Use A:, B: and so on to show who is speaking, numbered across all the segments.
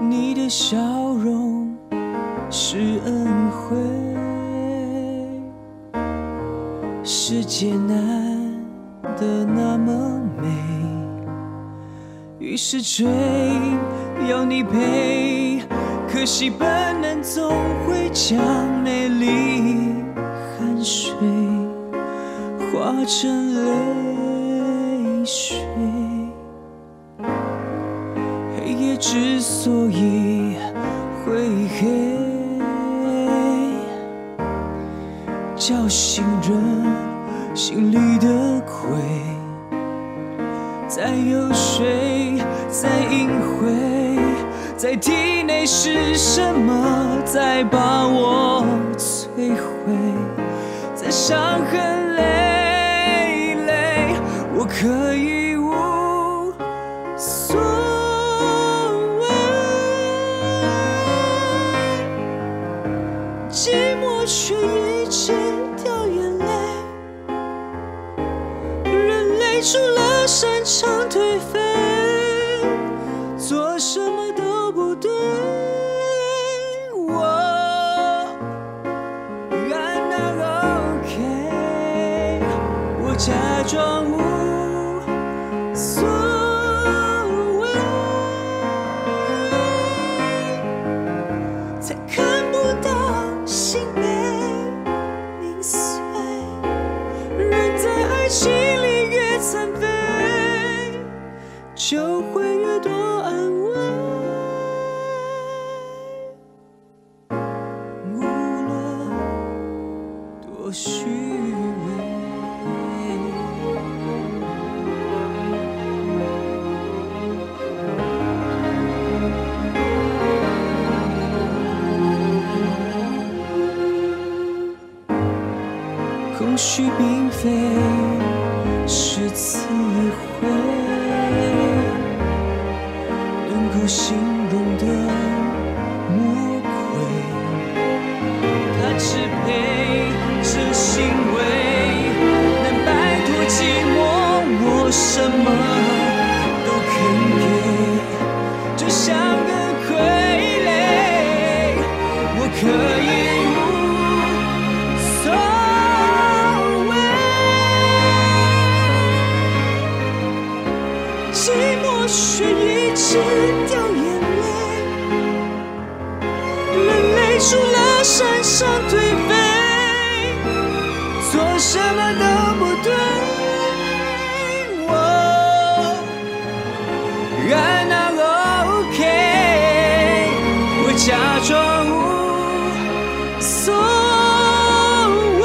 A: 你的笑容是恩惠，世界难得那么美，于是追要你陪，可惜本能总会将美丽汗水化成泪水。黑夜之所以会黑，叫醒人心里的亏。在游说，在隐晦，在体内是什么在把我摧毁？在伤痕累累，我可以无所谓。寂寞却一直掉眼泪，人累出了擅长颓废，做什么都不对。我 I'm not okay， 我假装无所谓，才看不到心被碾碎。人在爱情里越残废，就会越多安慰。无论多虚伪，空虚并非是词汇能够形容的魔鬼，它支配着行为，能摆脱寂寞，我什么都肯给，就像个傀儡，我可以无所谓。寂寞却一直掉眼泪，人累出了山上颓废，做什么都不对。我 I'm not okay， 我假装无所谓，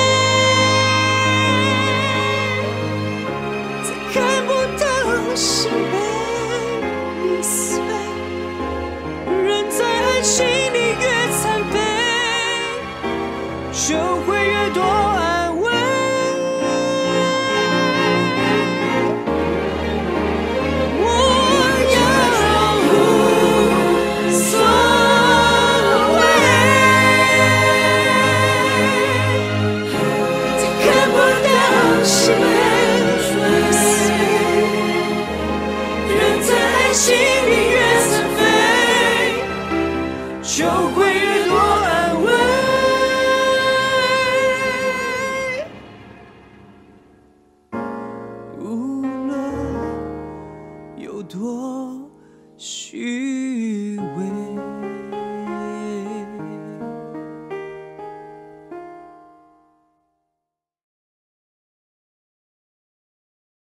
A: 才看不到心被碾碎。人在爱情里越残废，就会越多安慰。我要无所谓，才看不到心被碾碎。人在爱情